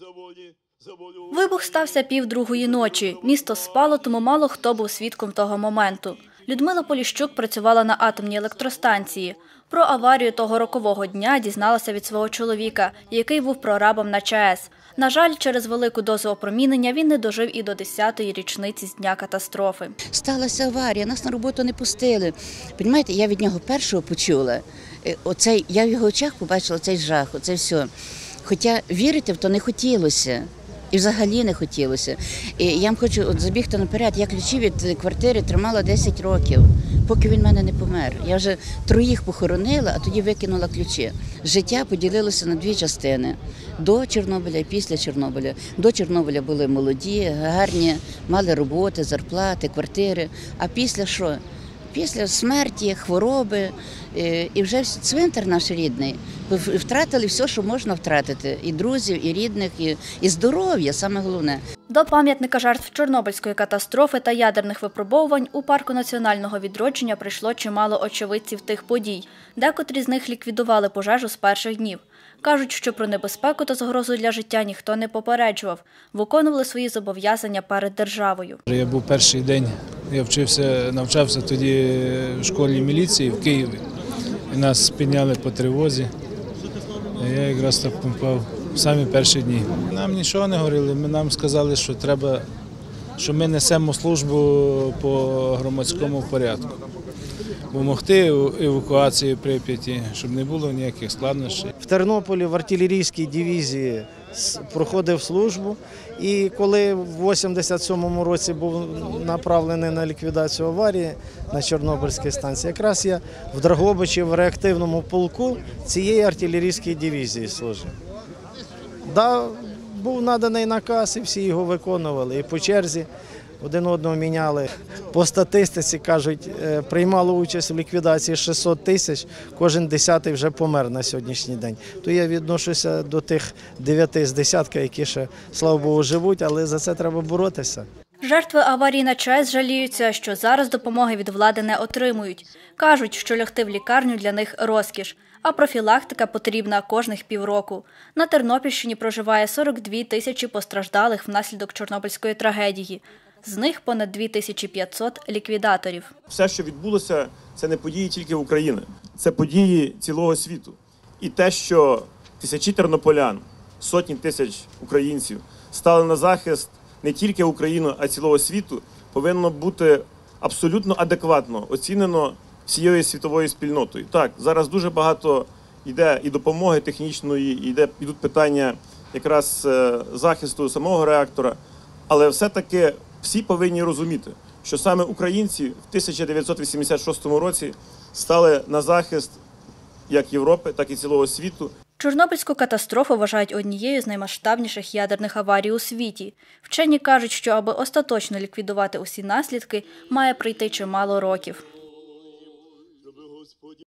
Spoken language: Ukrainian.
Вибух стався 1:30 ночі. Місто спало, тому мало хто був свідком того моменту. Людмила Поліщук працювала на атомній електростанції. Про аварію того рокового дня дізналася від свого чоловіка, який був прорабом на ЧАЕС. На жаль, через велику дозу опромінення він не дожив і до 10-ї річниці з дня катастрофи. Сталася аварія, нас на роботу не пустили. Понімаєте, я від нього першого почула. Я в його очах побачила цей жах, оце все. Хоча вірити в то не хотілося. І взагалі не хотілося. І я вам хочу забігти наперед. Я ключі від квартири тримала 10 років, поки він в мене не помер. Я вже 3 похоронила, а тоді викинула ключі. Життя поділилося на 2 частини. До Чорнобиля і після Чорнобиля. До Чорнобиля були молоді, гарні, мали роботи, зарплати, квартири. А після що? Після смерті, хвороби і вже цвинтар наш рідний. Втратили все, що можна втратити. І друзів, і рідних, і здоров'я, саме головне. До пам'ятника жертв Чорнобильської катастрофи та ядерних випробовувань у парку національного відродження прийшло чимало очевидців тих подій. Декотрі з них ліквідували пожежу з перших днів. Кажуть, що про небезпеку та загрозу для життя ніхто не попереджував. Виконували свої зобов'язання перед державою. Я був перший день, я навчався тоді в школі міліції в Києві. І нас підняли по тривозі. Я якраз так попав в самі перші дні. Нам нічого не говорили, нам сказали, що ми несемо службу по громадському порядку. Допомогти евакуації Прип'яті, щоб не було ніяких складнощів. В Тернополі в артилерійській дивізії проходив службу, і коли в 87-му році був направлений на ліквідацію аварії на Чорнобильській станції, якраз я в Драгобичі в реактивному полку цієї артилерійської дивізії служив. Да, був наданий наказ, і всі його виконували, і по черзі один одного міняли. По статистиці, кажуть, приймало участь в ліквідації 600 тисяч, кожен 10-й вже помер на сьогоднішній день. То я відношуся до тих 9 з десятка, які ще, слава Богу, живуть, але за це треба боротися. Жертви аварії на ЧАЕС жаліються, що зараз допомоги від влади не отримують. Кажуть, що лягти в лікарню для них – розкіш, а профілактика потрібна кожних півроку. На Тернопільщині проживає 42 тисячі постраждалих внаслідок Чорнобильської трагедії. З них понад 2500 – ліквідаторів. Все, що відбулося, це не події тільки України, це події цілого світу. І те, що тисячі тернополян, сотні тисяч українців стали на захист не тільки України, а й цілого світу, повинно бути абсолютно адекватно оцінено всією світовою спільнотою. Так, зараз дуже багато йде і допомоги технічної, йдуть питання якраз захисту самого реактора, але все-таки всі повинні розуміти, що саме українці в 1986 році стали на захист як Європи, так і цілого світу. Чорнобильську катастрофу вважають однією з наймасштабніших ядерних аварій у світі. Вчені кажуть, що аби остаточно ліквідувати усі наслідки, має пройти чимало років.